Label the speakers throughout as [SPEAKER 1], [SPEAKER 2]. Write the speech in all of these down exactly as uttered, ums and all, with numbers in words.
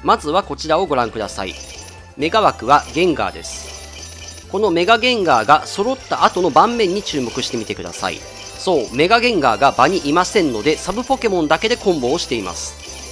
[SPEAKER 1] まずはこちらをご覧ください。メガ枠はゲンガーです。このメガゲンガーが揃った後の盤面に注目してみてください。そう、メガゲンガーが場にいませんので、サブポケモンだけでコンボをしています。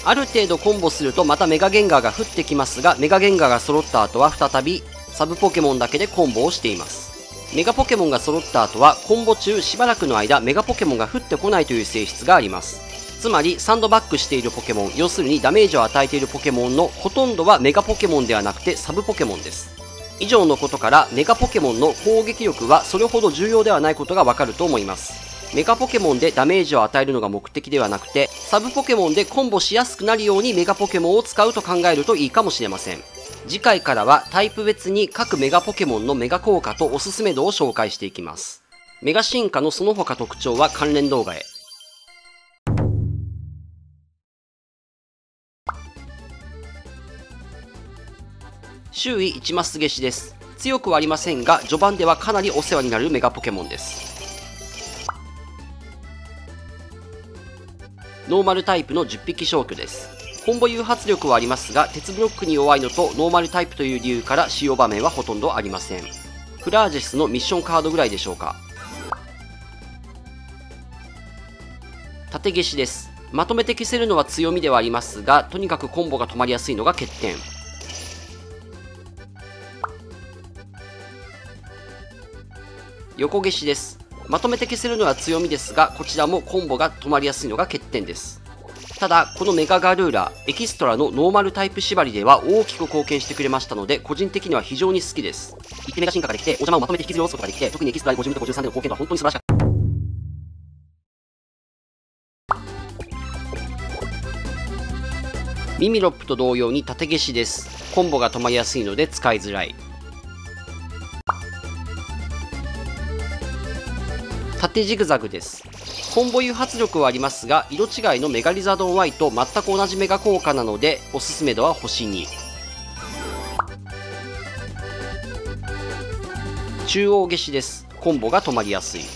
[SPEAKER 1] ある程度コンボするとまたメガゲンガーが降ってきますが、メガゲンガーが揃った後は再びサブポケモンだけでコンボをしています。メガポケモンが揃った後はコンボ中しばらくの間メガポケモンが降ってこないという性質があります。つまりサンドバッグしているポケモン、要するにダメージを与えているポケモンのほとんどはメガポケモンではなくてサブポケモンです。以上のことからメガポケモンの攻撃力はそれほど重要ではないことがわかると思います。メガポケモンでダメージを与えるのが目的ではなくて、サブポケモンでコンボしやすくなるようにメガポケモンを使うと考えるといいかもしれません。次回からはタイプ別に各メガポケモンのメガ効果とおすすめ度を紹介していきます。メガ進化のその他特徴は関連動画へ。周囲いちマス消しです。強くはありませんが、序盤ではかなりお世話になるメガポケモンです。ノーマルタイプのじゅっぴき消去です。コンボ誘発力はありますが、鉄ブロックに弱いのとノーマルタイプという理由から使用場面はほとんどありません。フラージェスのミッションカードぐらいでしょうか。縦消しです。まとめて消せるのは強みではありますが、とにかくコンボが止まりやすいのが欠点。横消しです。まとめて消せるのは強みですが、こちらもコンボが止まりやすいのが欠点です。ただ、このメガガルーラ、エキストラのノーマルタイプ縛りでは大きく貢献してくれましたので、個人的には非常に好きです。いってメガ進化ができて、お邪魔をまとめて引きずり下ろすことができて、特にエキストラごじゅうにとごじゅうさんでの貢献度は本当に素晴らしかった。ミミロップと同様に縦消しです。コンボが止まりやすいので使いづらい。縦ジグザグです。コンボ誘発力はありますが、色違いのメガリザドン Y と全く同じメガ効果なので、おすすめ度は星に。中央消しです。コンボが止まりやすい。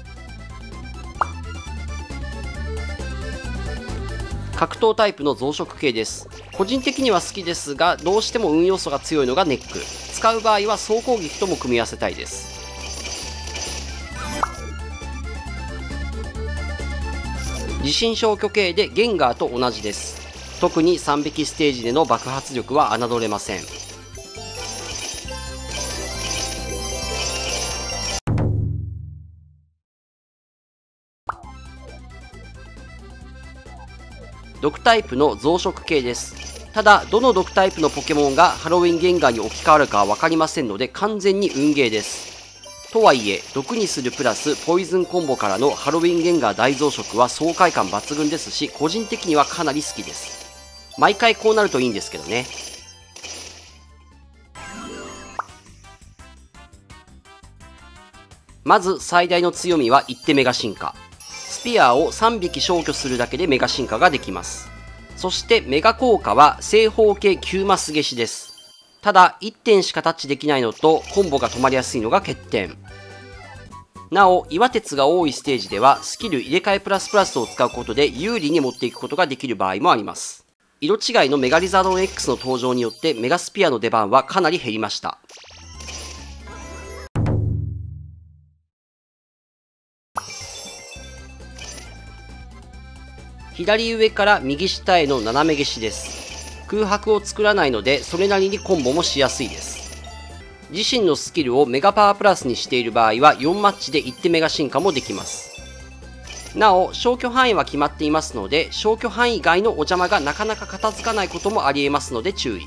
[SPEAKER 1] 格闘タイプの増殖系です。個人的には好きですが、どうしても運要素が強いのがネック。使う場合は総攻撃とも組み合わせたいです。地震消去系でゲンガーと同じです。特にさんびきステージでの爆発力は侮れません。毒タイプの増殖系です。ただ、どの毒タイプのポケモンがハロウィンゲンガーに置き換わるかは分かりませんので、完全に運ゲーです。とはいえ、毒にするプラスポイズンコンボからのハロウィンゲンガー大増殖は爽快感抜群ですし、個人的にはかなり好きです。毎回こうなるといいんですけどね。まず最大の強みは一手メガ進化。スピアをさんびき消去するだけでメガ進化ができます。そしてメガ効果は正方形きゅうマス消しです。ただいってんしかタッチできないのとコンボが止まりやすいのが欠点。なお、岩鉄が多いステージではスキル入れ替えプラスプラスを使うことで有利に持っていくことができる場合もあります。色違いのメガリザードン X の登場によってメガスピアの出番はかなり減りました。左上から右下への斜め消しです。空白を作らないのでそれなりにコンボもしやすいです。自身のスキルをメガパワープラスにしている場合はよんマッチでいってメガ進化もできます。なお消去範囲は決まっていますので、消去範囲外のお邪魔がなかなか片付かないこともありえますので注意。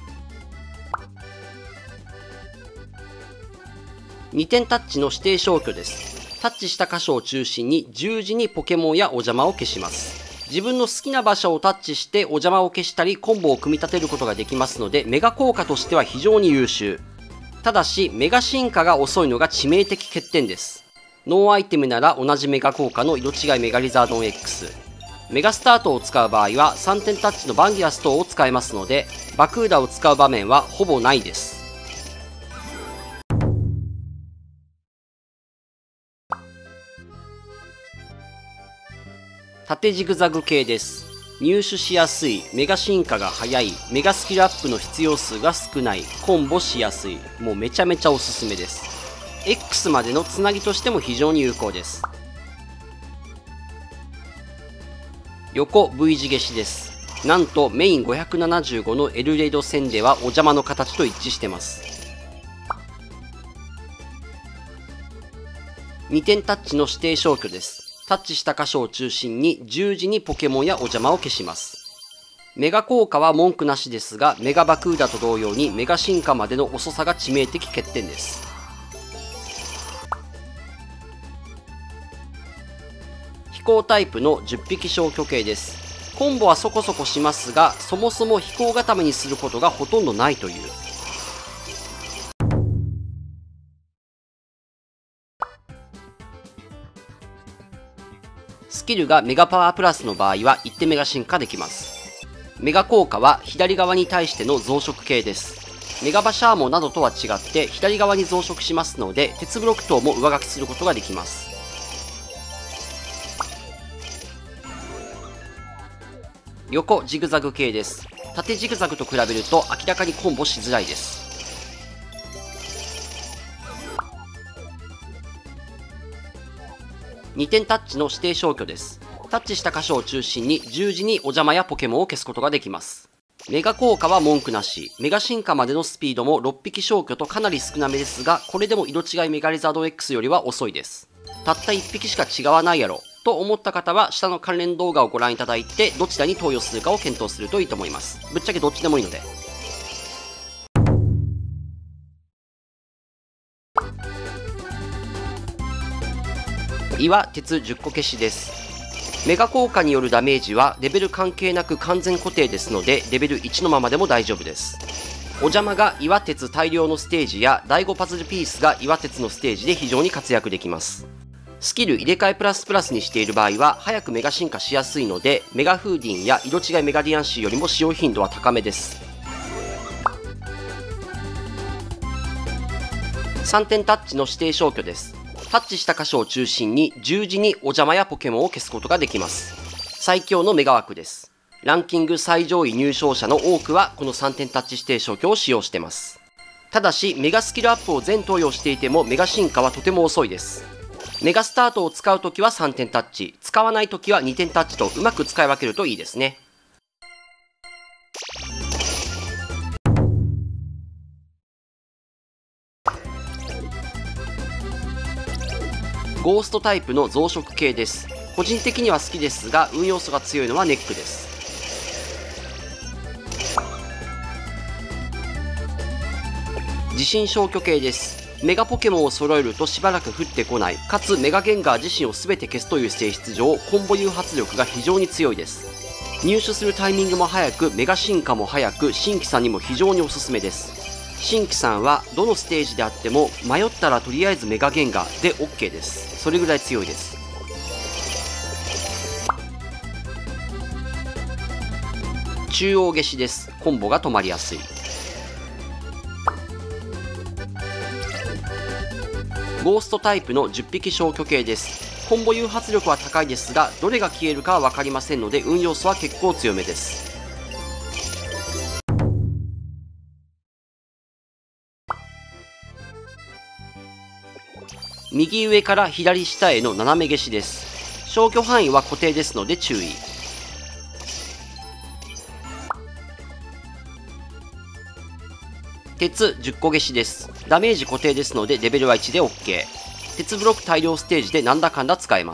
[SPEAKER 1] にてんタッチの指定消去です。タッチした箇所を中心に十字にポケモンやお邪魔を消します。自分の好きな場所をタッチしてお邪魔を消したりコンボを組み立てることができますので、メガ効果としては非常に優秀。ただしメガ進化が遅いのが致命的欠点です。ノーアイテムなら同じメガ効果の色違いメガリザードン X、 メガスタートを使う場合はさんてんタッチのバンギラス等を使えますので、バクーダを使う場面はほぼないです。縦ジグザグ系です。 入手しやすい、メガ進化が早い、メガスキルアップの必要数が少ない、コンボしやすい、もうめちゃめちゃおすすめです。X までのつなぎとしても非常に有効です。横 V 字消しです。なんとメインごひゃくななじゅうごのエルレイド戦ではお邪魔の形と一致してます。にてんタッチの指定消去です。タッチした箇所を中心に十字にポケモンやお邪魔を消します。メガ効果は文句なしですが、メガバクーダと同様にメガ進化までの遅さが致命的欠点です。飛行タイプのじゅっぴき消去系です。コンボはそこそこしますが、そもそも飛行固めにすることがほとんどないという。スキルがメガパワープラスの場合は一手メガ進化できます。メガ効果は左側に対しての増殖系です。メガバシャーモなどとは違って左側に増殖しますので、鉄ブロック等も上書きすることができます。横ジグザグ系です。縦ジグザグと比べると明らかにコンボしづらいです。にてんタッチの指定消去です。タッチした箇所を中心に十字にお邪魔やポケモンを消すことができます。メガ効果は文句なし、メガ進化までのスピードもろっぴき消去とかなり少なめですが、これでも色違いメガリザード X よりは遅いです。たったいっぴきしか違わないやろと思った方は下の関連動画をご覧いただいて、どちらに投与するかを検討するといいと思います。ぶっちゃけどっちでもいいので。岩鉄じゅっこ消しです。メガ効果によるダメージはレベル関係なく完全固定ですので、レベルいちのままでも大丈夫です。お邪魔が岩鉄大量のステージやだいごパズルピースが岩鉄のステージで非常に活躍できます。スキル入れ替えプラスプラスにしている場合は早くメガ進化しやすいので、メガフーディンや色違いメガディアンシーよりも使用頻度は高めです。さんてんタッチの指定消去です。タッチした箇所を中心に十字にお邪魔やポケモンを消すことができます。最強のメガ枠です。ランキング最上位入賞者の多くはこのさんてんタッチ指定消去を使用しています。ただしメガスキルアップを全投与していてもメガ進化はとても遅いです。メガスタートを使うときはさんてんタッチ、使わないときはにてんタッチとうまく使い分けるといいですね。ゴーストタイプの増殖系です。個人的には好きですが、運要素が強いのはネックです。地震消去系です。メガポケモンを揃えるとしばらく降ってこない、かつメガゲンガー自身を全て消すという性質上、コンボ誘発力が非常に強いです。入手するタイミングも早く、メガ進化も早く、新規さんにも非常におすすめです。新規さんはどのステージであっても迷ったらとりあえずメガゲンガーで OK です。それぐらい強いです。中央消しです。コンボが止まりやすい。ゴーストタイプのじゅっぴき消去系です。コンボ誘発力は高いですが、どれが消えるかは分かりませんので運要素は結構強めです。右上から左下への斜め消しです。消去範囲は固定ですので注意。鉄じゅっこ消しです。ダメージ固定ですのでレベルはいちで OK。鉄ブロック大量ステージでなんだかんだ使えます。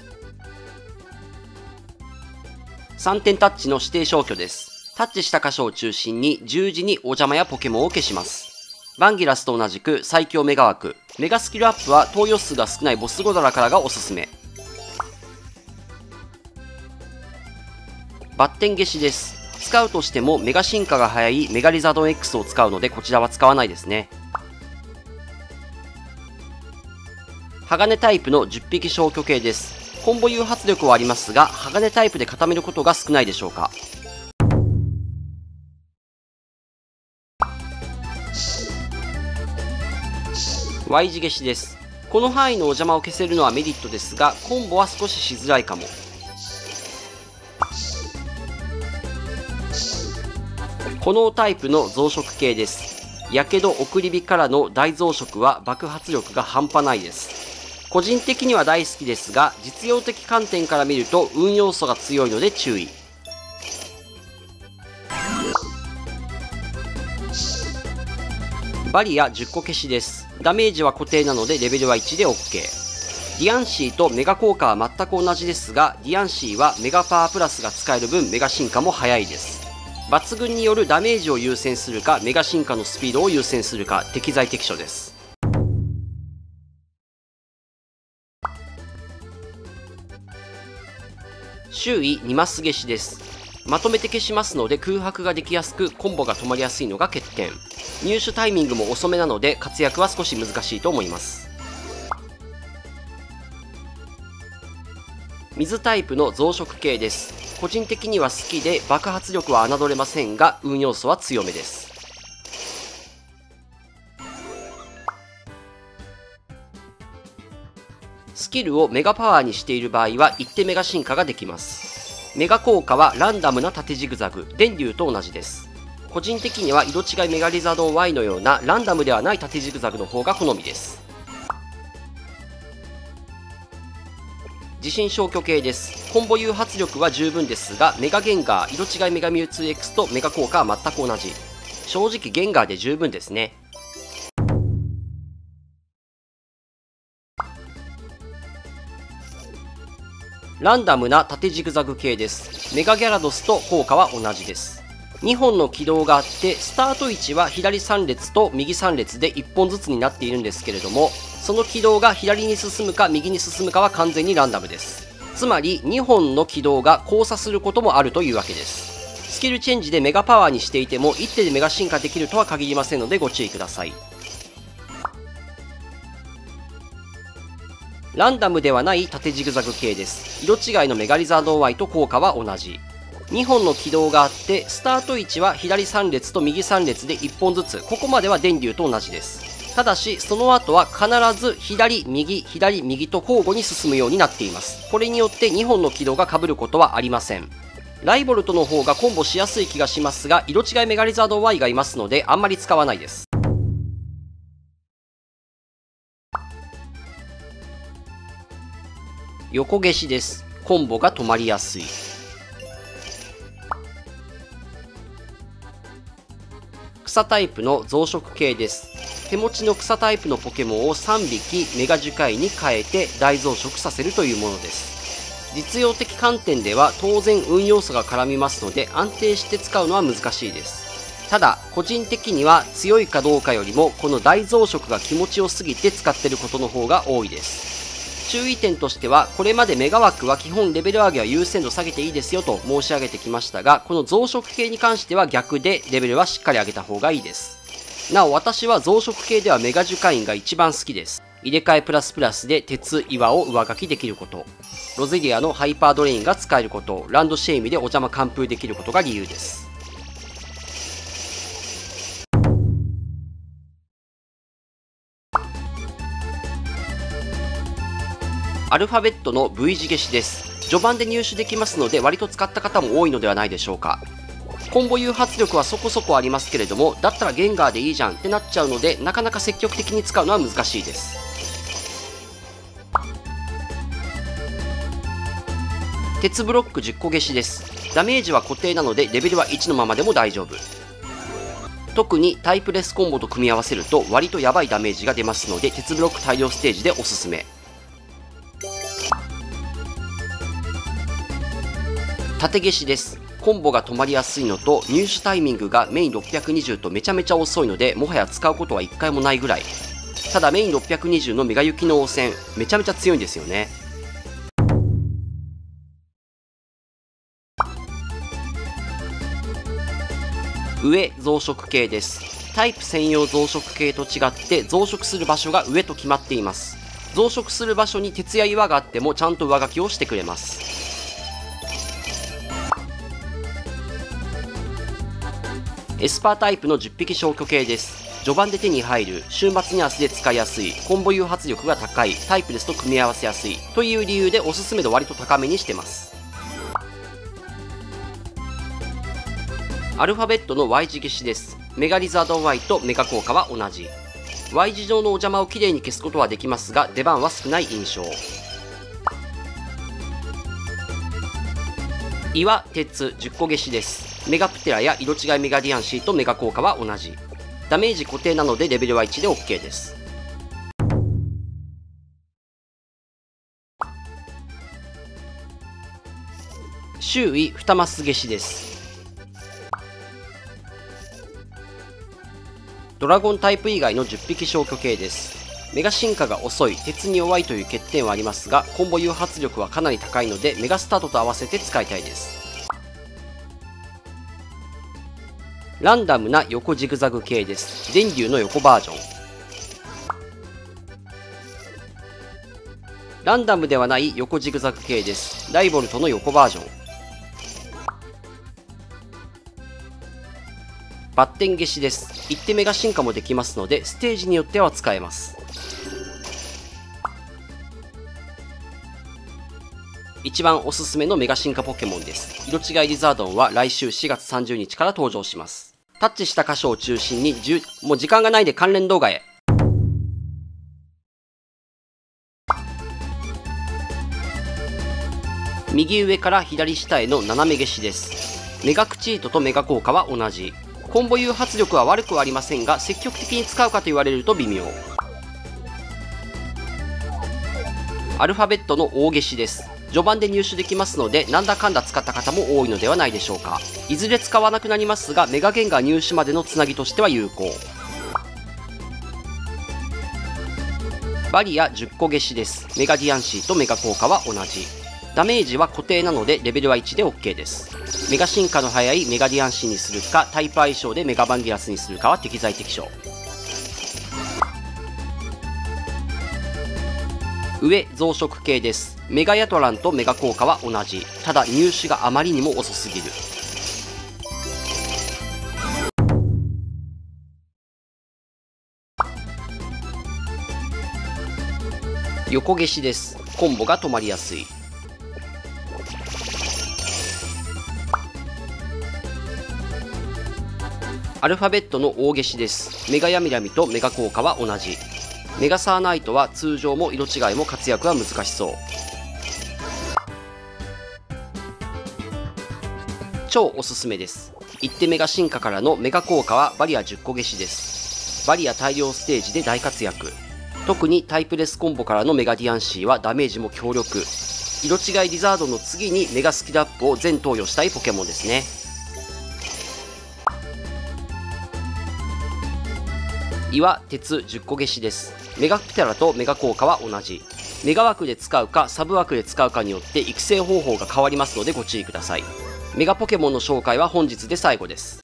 [SPEAKER 1] さんてんタッチの指定消去です。タッチした箇所を中心に十字にお邪魔やポケモンを消します。バンギラスと同じく最強メガ枠。メガスキルアップは投与数が少ないボスゴドラからがおすすめ。バッテン消しです。使うとしてもメガ進化が早いメガリザードン X を使うのでこちらは使わないですね。鋼タイプのじゅっぴき消去系です。コンボ誘発力はありますが、鋼タイプで固めることが少ないでしょうか。Y 字消しです。この範囲のお邪魔を消せるのはメリットですが、コンボは少ししづらいかも。 炎タイプの増殖系です。やけど送り火からの大増殖は爆発力が半端ないです。個人的には大好きですが、実用的観点から見ると運要素が強いので注意。バリアじゅっこ消しです。ダメージは固定なのでレベルはいちで オーケー。ディアンシーとメガ効果は全く同じですが、ディアンシーはメガパワープラスが使える分メガ進化も早いです。抜群によるダメージを優先するか、メガ進化のスピードを優先するか、適材適所です。周囲にマス消しです。まとめて消しますので空白ができやすく、コンボが止まりやすいのが欠点。入手タイミングも遅めなので活躍は少し難しいと思います。水タイプの増殖系です。個人的には好きで爆発力は侮れませんが、運要素は強めです。スキルをメガパワーにしている場合は一手メガ進化ができます。メガ効果はランダムな縦ジグザグ、電流と同じです。個人的には色違いメガリザードン ワイ のようなランダムではない縦ジグザグの方が好みです。地震消去系です。コンボ誘発力は十分ですが、メガゲンガー、色違いメガミュウツー X とメガ効果は全く同じ。正直ゲンガーで十分ですね。ランダムな縦ジグザグ系です。メガギャラドスと効果は同じです。にほんの軌道があって、スタート位置は左さん列と右さん列でいっぽんずつになっているんですけれども、その軌道が左に進むか右に進むかは完全にランダムです。つまりにほんの軌道が交差することもあるというわけです。スキルチェンジでメガパワーにしていても一手でメガ進化できるとは限りませんのでご注意ください。ランダムではない縦ジグザグ系です。色違いのメガリザードン ワイ と効果は同じ。にほんの軌道があって、スタート位置は左さん列と右さん列でいっぽんずつ、ここまでは電流と同じです。ただしその後は必ず左右左右と交互に進むようになっています。これによってにほんの軌道が被ることはありません。ライボルトの方がコンボしやすい気がしますが、色違いメガリザードン ワイ がいますのであんまり使わないです。横消しです。コンボが止まりやすい。草タイプの増殖系です。手持ちの草タイプのポケモンをさんびきメガ樹海に変えて大増殖させるというものです。実用的観点では当然運要素が絡みますので安定して使うのは難しいです。ただ個人的には強いかどうかよりもこの大増殖が気持ちよすぎて使ってることの方が多いです。注意点としては、これまでメガ枠は基本レベル上げは優先度下げていいですよと申し上げてきましたが、この増殖系に関しては逆でレベルはしっかり上げた方がいいです。なお私は増殖系ではメガ樹海院が一番好きです。入れ替えプラスプラスで鉄岩を上書きできること、ロゼリアのハイパードレインが使えること、ランドシェイミでお邪魔完封できることが理由です。アルファベットの V 字消しです。序盤で入手できますので割と使った方も多いのではないでしょうか。コンボ誘発力はそこそこありますけれども、だったらゲンガーでいいじゃんってなっちゃうのでなかなか積極的に使うのは難しいです。鉄ブロックじゅっこ消しです。ダメージは固定なのでレベルはいちのままでも大丈夫。特にタイプレスコンボと組み合わせると割とヤバいダメージが出ますので鉄ブロック大量ステージでおすすめ。縦消しです。コンボが止まりやすいのと入手タイミングがメインろっぴゃくにじゅうとめちゃめちゃ遅いのでもはや使うことはいっかいもないぐらい。ただメインろっぴゃくにじゅうのメガ雪の応戦めちゃめちゃ強いんですよね。上増殖系です。タイプ専用増殖系と違って増殖する場所が上と決まっています。増殖する場所に鉄や岩があってもちゃんと上書きをしてくれます。エスパータイプのじゅっぴき消去系です。序盤で手に入る、週末に足で使いやすい、コンボ誘発力が高い、タイプですと組み合わせやすいという理由でおすすめ度割と高めにしてます。 アルファベットの Y 字消しです。メガリザード Y とメガ効果は同じ。Y 字状のお邪魔をきれいに消すことはできますが、出番は少ない印象。イは鉄じゅっこ消しです。メガプテラや色違いメガディアンシーとメガ効果は同じ。ダメージ固定なのでレベルはいちで OK です。周囲にマス消しです。ドラゴンタイプ以外のじゅっぴき消去系です。メガ進化が遅い、鉄に弱いという欠点はありますが、コンボ誘発力はかなり高いのでメガスタートと合わせて使いたいです。ランダムな横ジグザグ系です。電流の横バージョン。ランダムではない横ジグザグ系です。ライボルトの横バージョン。バッテン消しです。一手メガ進化もできますので、ステージによっては使えます。一番おすすめのメガ進化ポケモンです。色違いリザードンは来週しがつさんじゅうにちから登場します。タッチした箇所を中心にじゅう、もう時間がないで関連動画へ。右上から左下への斜め消しです。メガクチートとメガ効果は同じ。コンボ誘発力は悪くはありませんが、積極的に使うかと言われると微妙。アルファベットの大消しです。序盤で入手できますので、なんだかんだ使った方も多いのではないでしょうか。いずれ使わなくなりますが、メガゲンガー入手までのつなぎとしては有効。バリアじゅっこ消しです。メガディアンシーとメガ効果は同じ。ダメージは固定なのでレベルはいちで OK です。メガ進化の早いメガディアンシーにするか、タイプ相性でメガバンギラスにするかは適材適所。上増殖系です。メガヤトランとメガ効果は同じ。ただ入手があまりにも遅すぎる。横消しです。コンボが止まりやすい。アルファベットの大消しです。メガヤミラミとメガ効果は同じ。メガサーナイトは通常も色違いも活躍は難しそう。超おすすめです。一手メガ進化からのメガ効果はバリアじゅっこ消しです。バリア大量ステージで大活躍。特にタイプレスコンボからのメガディアンシーはダメージも強力。色違いリザードの次にメガスキルアップを全投与したいポケモンですね。イは鉄じゅっこ消しです。メガプテラとメガ効果は同じ。メガ枠で使うかサブ枠で使うかによって育成方法が変わりますのでご注意ください。メガポケモンの紹介は本日で最後です。